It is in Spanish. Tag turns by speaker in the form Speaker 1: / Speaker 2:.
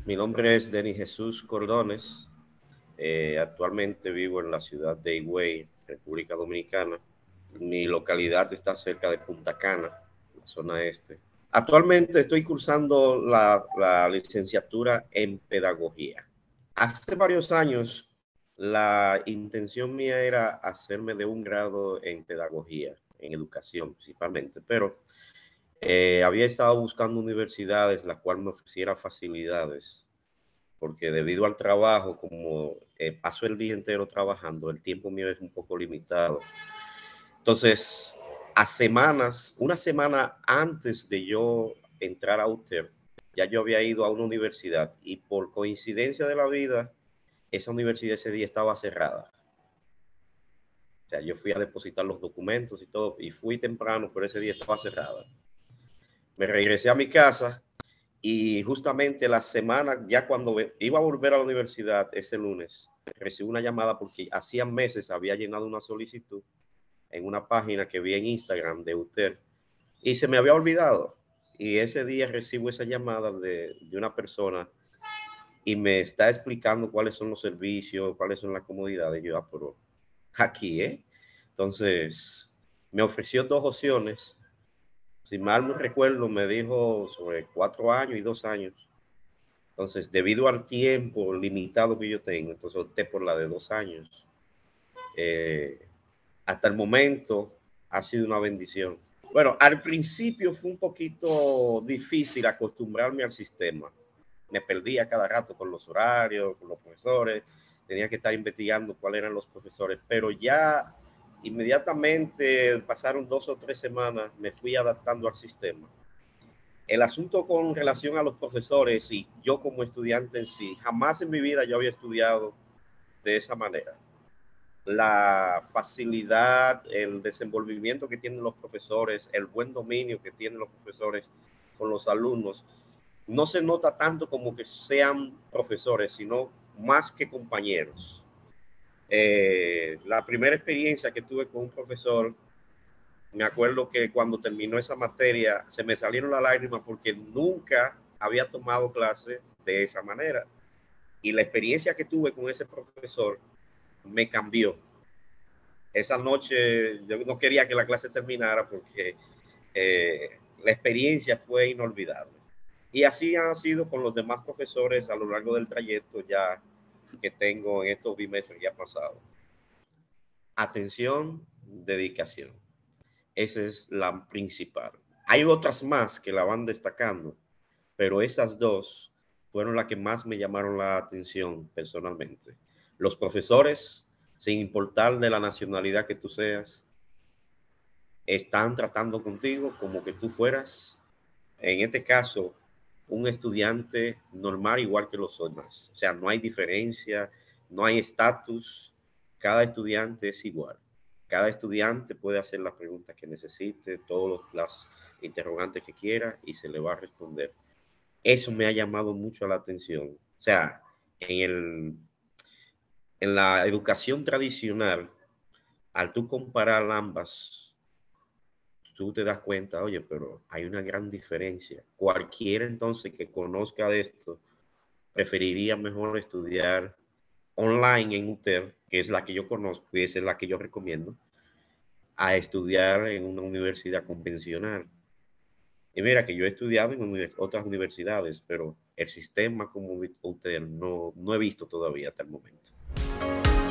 Speaker 1: Mi nombre es Denis Jesús Cordones. Actualmente vivo en la ciudad de Higüey, República Dominicana. Mi localidad está cerca de Punta Cana, la zona este. Actualmente estoy cursando la licenciatura en pedagogía. Hace varios años la intención mía era hacerme de un grado en pedagogía, en educación principalmente, pero había estado buscando universidades la cual me ofreciera facilidades porque debido al trabajo, como paso el día entero trabajando, el tiempo mío es un poco limitado. Entonces, a semanas, una semana antes de yo entrar a UTER, ya yo había ido a una universidad y por coincidencia de la vida, esa universidad ese día estaba cerrada. O sea, yo fui a depositar los documentos y todo, y fui temprano, pero ese día estaba cerrada. Me regresé a mi casa y justamente la semana, ya cuando iba a volver a la universidad ese lunes, recibí una llamada porque hacía meses había llenado una solicitud en una página que vi en Instagram de usted y se me había olvidado. Y ese día recibo esa llamada de una persona y me está explicando cuáles son los servicios, cuáles son las comodidades. Y yo, pero aquí, ¿eh? Entonces, me ofreció dos opciones. Si mal no recuerdo, me dijo sobre 4 años y 2 años. Entonces, debido al tiempo limitado que yo tengo, entonces opté por la de 2 años. Eh, Hasta el momento ha sido una bendición. Bueno, al principio fue un poquito difícil acostumbrarme al sistema. Me perdía cada rato con los horarios, con los profesores. Tenía que estar investigando cuáles eran los profesores, pero ya inmediatamente pasaron 2 o 3 semanas, me fui adaptando al sistema. El asunto con relación a los profesores y yo como estudiante en sí, jamás en mi vida yo había estudiado de esa manera. La facilidad, el desenvolvimiento que tienen los profesores, el buen dominio que tienen los profesores con los alumnos, no se nota tanto como que sean profesores, sino más que compañeros. La primera experiencia que tuve con un profesor, me acuerdo que cuando terminó esa materia se me salieron las lágrimas porque nunca había tomado clase de esa manera. Y la experiencia que tuve con ese profesor me cambió. Esa noche yo no quería que la clase terminara porque la experiencia fue inolvidable. Y así ha sido con los demás profesores a lo largo del trayecto ya que tengo en estos bimestres ya pasados. Atención, dedicación. Esa es la principal. Hay otras más que la van destacando, pero esas dos fueron las que más me llamaron la atención personalmente. Los profesores, sin importar de la nacionalidad que tú seas, están tratando contigo como que tú fueras, en este caso, un estudiante normal igual que los demás. O sea, no hay diferencia, no hay estatus, cada estudiante es igual. Cada estudiante puede hacer las preguntas que necesite, todas las interrogantes que quiera y se le va a responder. Eso me ha llamado mucho la atención. O sea, en, el, en la educación tradicional, al tú comparar ambas, tú te das cuenta, oye, pero hay una gran diferencia. Cualquiera entonces que conozca de esto preferiría mejor estudiar online en UTER, que es la que yo conozco y esa es la que yo recomiendo, a estudiar en una universidad convencional. Y mira que yo he estudiado en otras universidades, pero el sistema como UTER no he visto todavía hasta el momento.